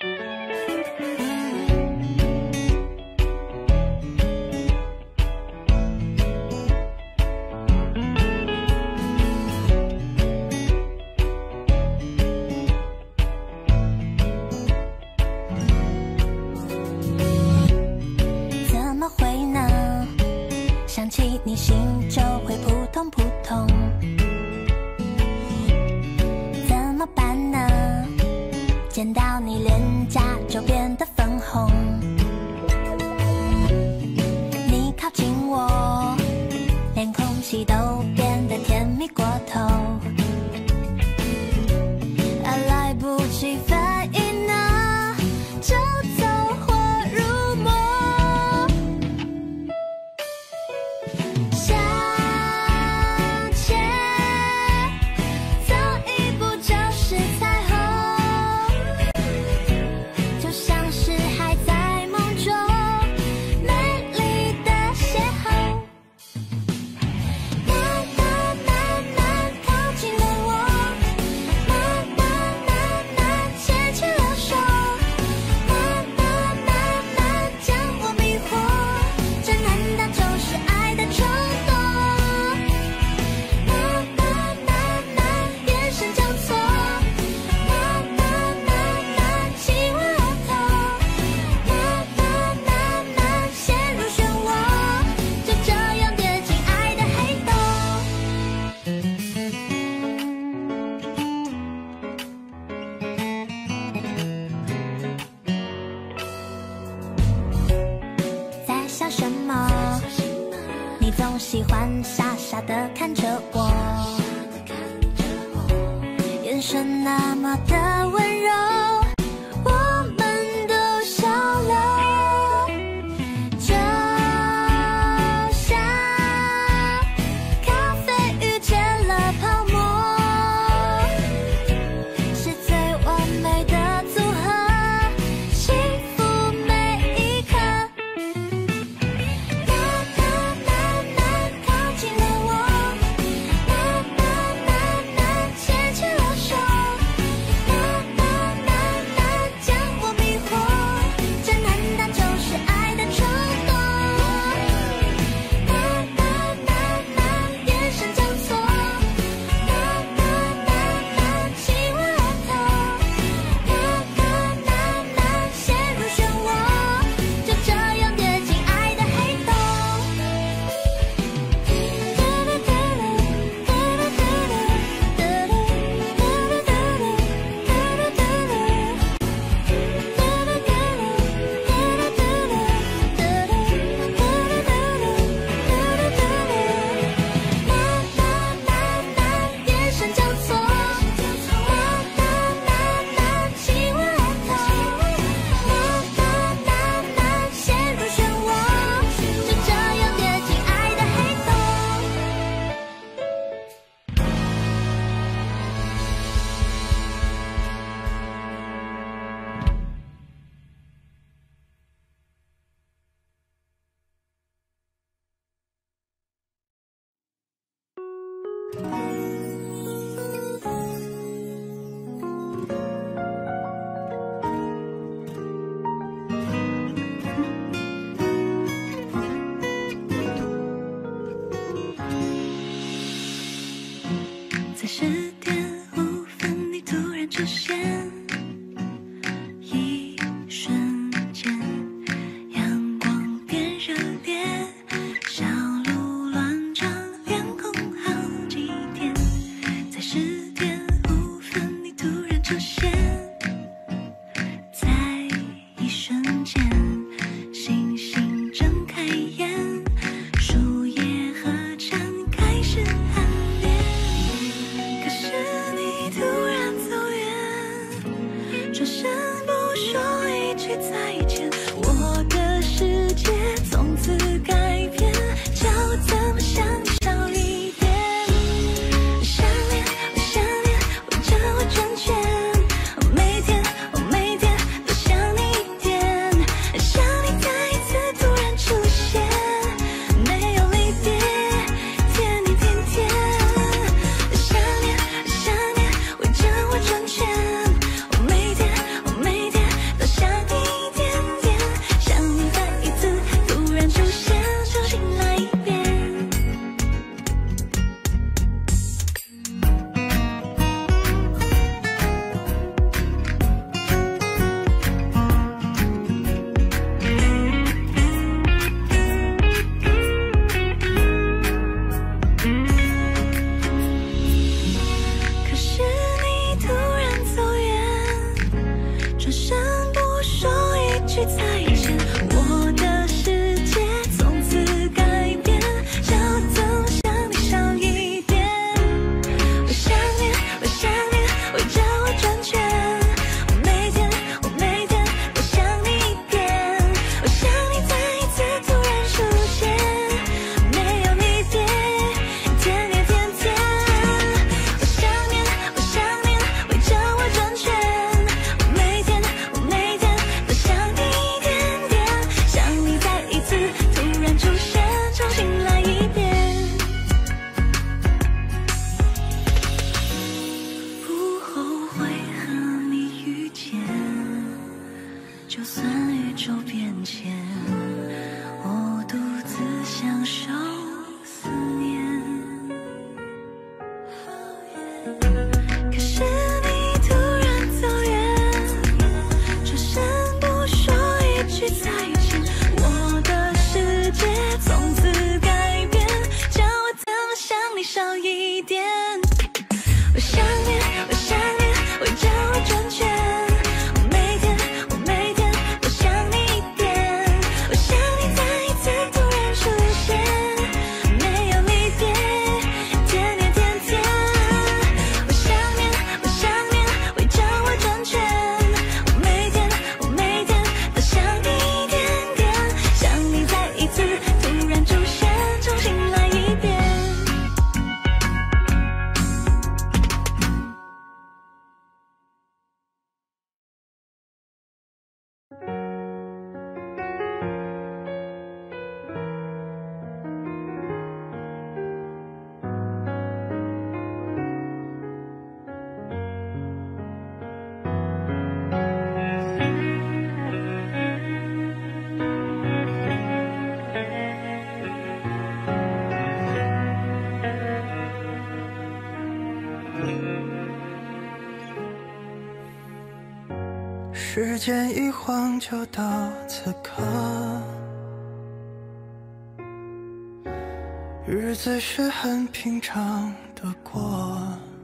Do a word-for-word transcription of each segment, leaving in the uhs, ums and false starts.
你心就会扑通扑通，怎么办呢？见到你脸颊就变得粉红，你靠近我，连空气都变得甜蜜过头，啊，来不及反应呢，就走火入魔。总喜欢傻傻地看着我，眼神那么的温柔，我们都笑了，就像咖啡遇见了泡沫，是最完美的组合，幸福每一刻。 在十点五分，你突然出现，一瞬间，阳光变热烈，小鹿乱撞，脸红好几天。在十点五分，你突然出现，在一瞬间，星星睁开眼，树叶合成开始暗恋。可是你突然走远，转身不说一句再见，我的世界从此改变，叫怎么想少一点。想念，我想念，围着我转圈，我每天，我每天都想你一点，想你再一次突然出现，没有离别，甜蜜甜甜。想念，想念，围着我转圈，我每天，我每天都转身不说一句再见，我的世界从此改变，想我怎么想你少一点。我想念，我想念，围着我转圈，我每天，我每天都想你一遍。我想你再一次突然出现，没有你甜，甜甜甜甜。我想念，我想念，围着我转圈，我每天，我每天都想你一点点，想你再一次突然出现，重新来一遍。不后悔和你遇见，就算宇宙变迁，我独自享受思念。可是你突然走远，转身不说一句再见，我的世界从此改变，叫我怎么想你少一点。我想念，我想念，围着我转圈，我每天，我每天都想你一遍。我想你再一次突然出现，没有你甜，甜甜甜甜。我想念，我想念，围着我转圈，我每天，我每天都想你一点点，想你再一次突然出现，重新来一遍。 时间一晃就到此刻，日子是很平常的过，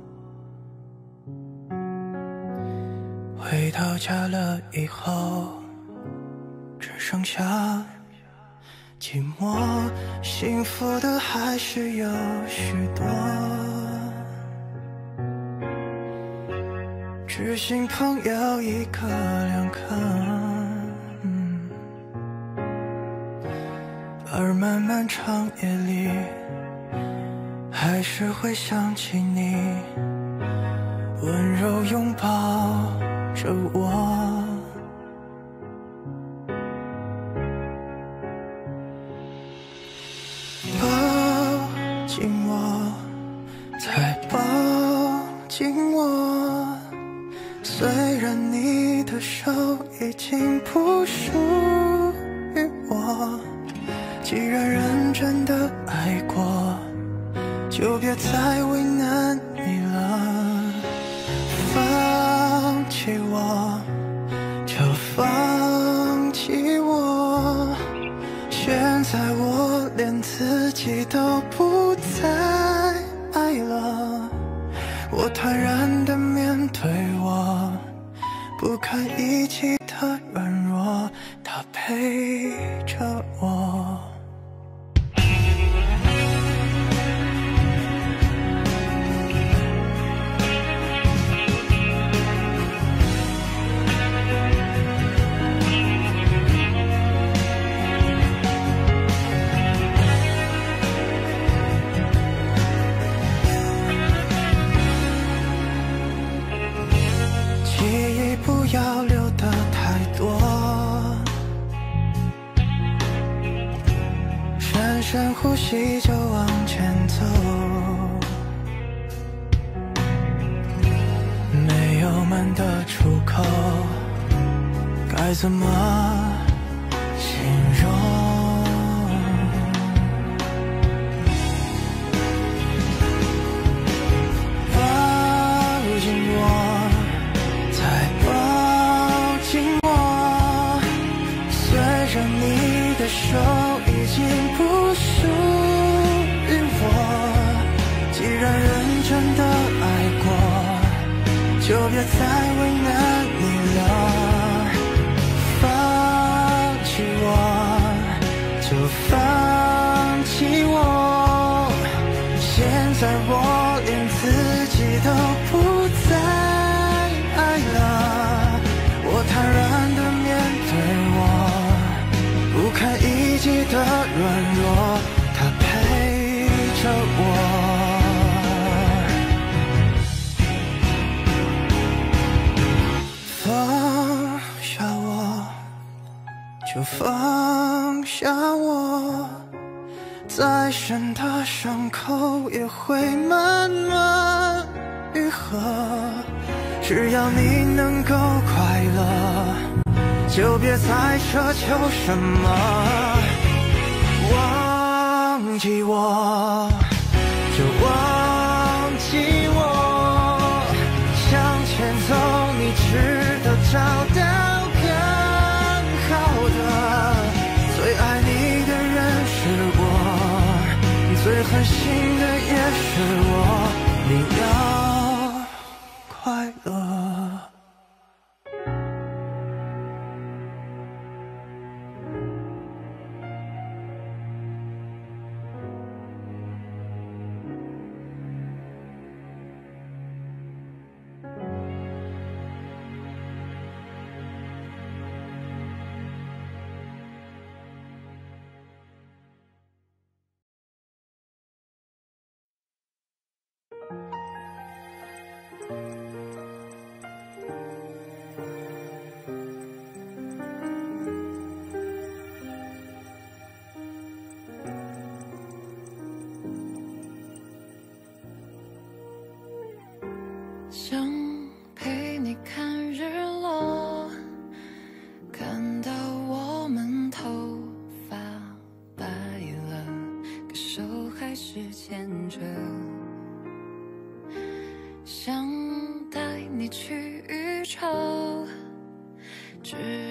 回到家了以后，只剩下寂寞，幸福的还是有许多，知心朋友一个两个，嗯，而漫漫长夜里，还是会想起你，温柔拥抱着我。抱紧我，再抱紧我，虽然你的手已经不属于我，既然认真的爱过，就别再为难你了。放弃我，就放弃我，现在我连自己都不再爱了。我坦然地面对我不堪一击的软弱，他陪着我。不要留得太多，深深呼吸就往前走，没有门的出口，该怎么形容？抱紧我，你的手已经不属于我，既然认真的爱过，就别再为难你了。 就放下我，再深的伤口也会慢慢愈合。只要你能够快乐，就别再奢求什么。忘记我，就忘记我，向前走，你值得找到更好的。最爱你的人是我，最狠心的也是我，你要快乐。 想陪你看日落，看到我们头发白了，可手还是牵着。想带你去宇宙，只